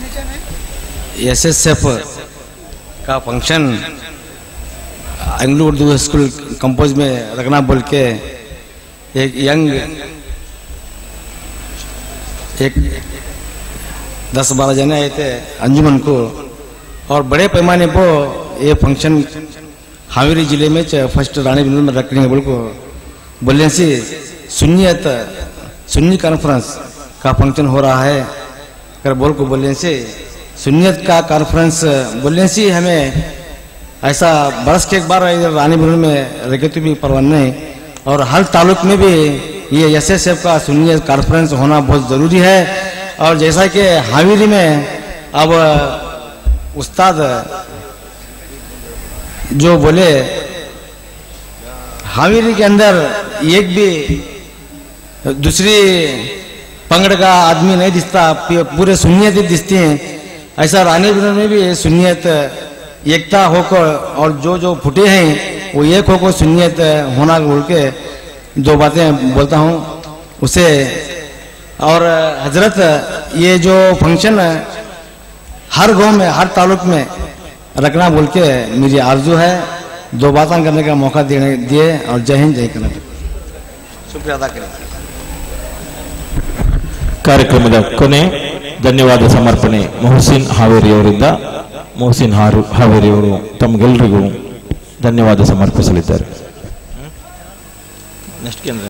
SSF का function Anglo Urdu school compound में रखना बोल के एक यंग 10-12 जने आए थे अंजुमन को, और बड़े पैमाने पर ये फंक्शन हावेरी जिले में फर्स्ट रानीबेंदूर में रखने बोल को बोलने से सुन्नी कॉन्फ्रेंस का फंक्शन हो रहा है कर बोल को बोलने से सुन्नियत का कॉन्फ्रेंस बोलने से हमें ऐसा बरस के एक बार रानीबेंदूर में रखे भी परवान नहीं, और हर तालुक में भी ये एसएसएफ का सुन्नियत कॉन्फ्रेंस होना बहुत ज़रूरी है। और जैसा कि हावेरी में अब उस्ताद जो बोले हावेरी के अंदर एक भी दूसरी पंगड़ का आदमी नहीं दिखता, पूरे सुन्नियत ही दिखती हैं। ऐसा रानीबेंदूर में भी सुन्नियत एकता होकर और जो फुटे हैं वो एक होकर सुन्नियत होना बोल के दो बातें बोलता हूँ उसे। और हजरत ये जो फंक्शन हर गांव में हर तालुक में रखना बोल के मेरी आरजू है। दो बातें करने का मौका दिए और जय हिंद जय कर्नाटक। शुक्रिया अदा करें। ಕಾರ್ಯಕ್ರಮದ ಕೊನೆ ಧನ್ಯವಾದ ಸಮರ್ಪಣೆ ಮೊಹಸಿನ್ ಹಾವೇರಿ ಅವರಿಂದ. ಮೊಹಸಿನ್ ಹಾವೇರಿ ಅವರು ತಮಗೆಲ್ಲರಿಗೂ ಧನ್ಯವಾದ ಸಮರ್ಪಿಸಲಿದ್ದಾರೆ.